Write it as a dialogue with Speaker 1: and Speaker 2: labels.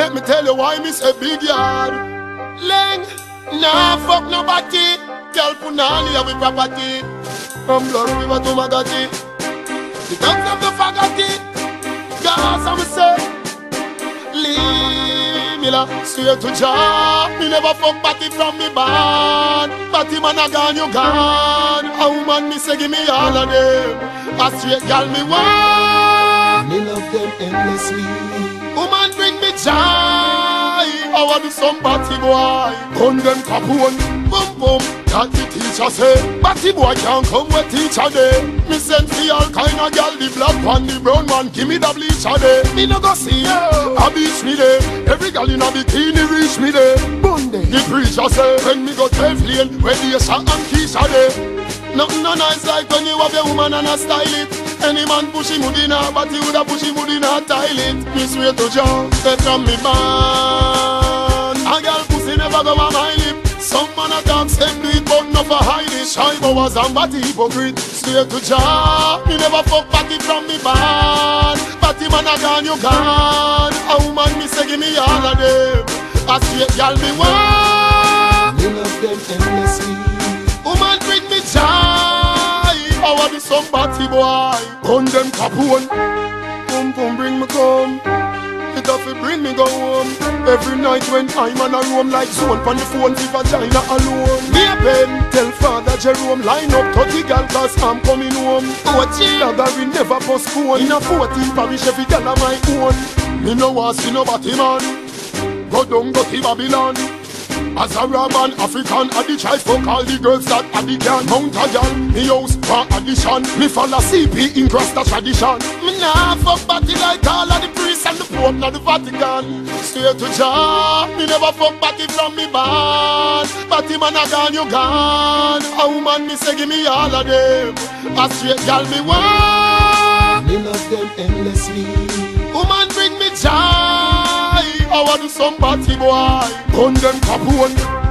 Speaker 1: Let me tell you why me say big yard. Leng, nah fuck nobody. Girl punani have a property. From Blood River to Magati. The dogs of the fagati. Gas I'm say. Leave me la, straight to job. Me never fuck party from me band. Party man a gone, you gone. A woman me say give me all of them. A straight girl me want.
Speaker 2: Me love them endlessly.
Speaker 1: Woman bring me joy. I want to some party boy. Gun them capone. Boom boom. That the teacher say. Party boy can't come with teacher day. Me send for all kind of girl. The black one, the brown one. Give me the bleacher day. Me no go see ya. A beach me day. Every girl in a bikini reach me day. Bundy. The preacher say. When me go 12 lane. Where the shot and Keisha day. Nothing no nice like when you have a woman and a style it. Any man push him in her, but he woulda push him in her toilet. Me swear to John, say from me man. A girl pussy never go on my lip. Some man a talk, say do it, but not for hide it. Shy boys and body hypocrite. Swear to John, me never fuck party from me man. Party man a gone, you gone. A woman me say give me all of them. A straight girl me want.
Speaker 2: Me love them endlessly.
Speaker 1: Woman bring me joy. I want to some party boy. Gun them capone. Boom boom bring me come. It have to bring me go home. Every night when I'm on a roam like zone on the phone, the vagina alone. Me a pen, tell Father Jerome, line up 30 gal cause I'm coming home. Oh chill, we never postpone. In a 14 parish every gal of my own. Me no want see nobody man. Go down, go to Babylon. As a Araban, African, at the tribe folk, all the girls that at the can Mount a gal, me house for addition. Me follow CP in Rasta tradition. Me nah fuck party like all of the priests and the Pope na the Vatican. Straight to job, me never fuck party from me band. Party man a gone, you gone. A woman me say give me all of them. A straight gal me want.
Speaker 2: Me love them endlessly.
Speaker 1: Woman bring me joy. I want to some party boy. Gun them capone.